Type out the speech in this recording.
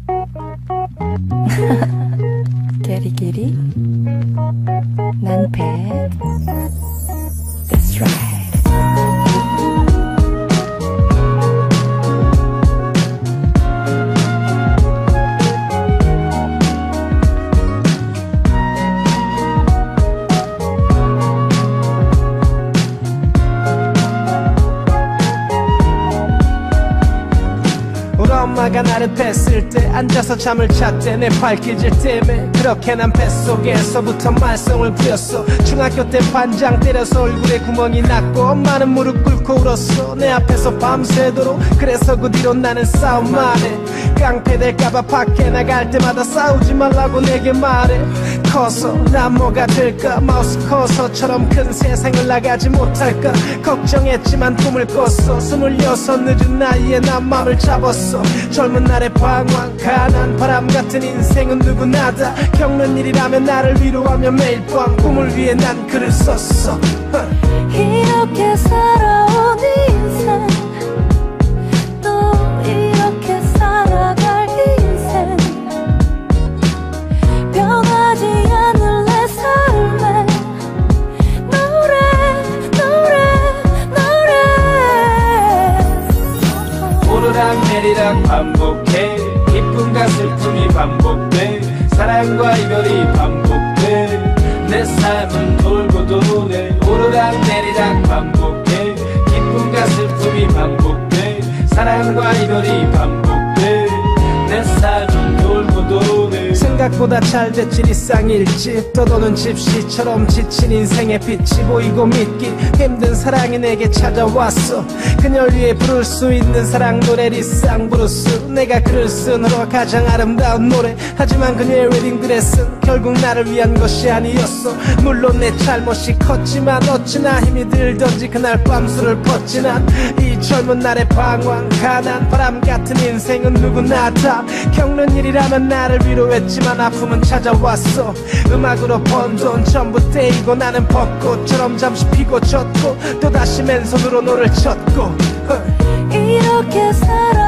게리게리 난 bad. That's right. 엄마가 나를 뺐을 때 앉아서 잠을 잤대 내 발길질 때문에 그렇게 난 뱃속에서부터 말썽을 부렸어. 중학교 때 반장 때려서 얼굴에 구멍이 났고 엄마는 무릎 꿇고 울었어 내 앞에서 밤새도록. 그래서 그 뒤로 나는 싸움만 해. 깡패 될까봐 밖에 나갈 때마다 싸우지 말라고 내게 말해. 커서 난 뭐가 될까 마우스 커서처럼 큰 세상을 나가지 못할까 걱정했지만 꿈을 꿨어. 26 늦은 나이에 난 맘을 잡았어. 젊은 날의 방황 가난 바람 같은 인생은 누구나 다 겪는 일이라면 나를 위로하며 매일 밤 꿈을 위해 난 글을 썼어. 이렇게 살아온 인생 또 이렇게 살아갈 인생 변하지 않을 내 삶에 노래 오르락 내리락 반복해. 기쁨과 슬픔이 반복돼. 사랑과 이별이 반복돼. 내 삶은 돌고 도네. 오르락 내리락 반복해. 기쁨과 슬픔이 반복돼. 사랑과 이별이 반복돼. 내 삶은 돌고 도네. 생각보다 잘 됐지 일상일지 떠도는 집시처럼 지친 인생의 빛이 보이고 믿기 힘든 사랑이 내게 찾아왔어. 그녀를 위해 부를 수 있는 사랑 노래 리쌍 브루스. 내가 글을 쓴으로 가장 아름다운 노래. 하지만 그녀의 웨딩드레스는 결국 나를 위한 것이 아니었어. 물론 내 잘못이 컸지만 어찌나 힘이 들던지 그날 밤 술을 펐지 난. 이 젊은 날의 방황 가난 바람 같은 인생은 누구나 다 겪는 일이라면 나를 위로했지만 아픔은 찾아왔어. 음악으로 번 돈 전부 떼이고 나는 벚꽃처럼 잠시 피고 졌고 또다시 맨손으로 노를 쳤고 이렇게 살아